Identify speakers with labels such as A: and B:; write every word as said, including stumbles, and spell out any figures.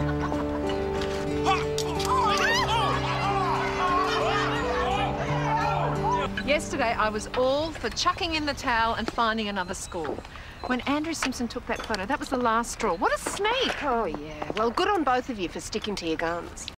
A: Yesterday, I was all for chucking in the towel and finding another score. When Andrew Simpson took that photo, that was the last straw. What a sneak!
B: Oh, yeah. Well, good on both of you for sticking to your guns.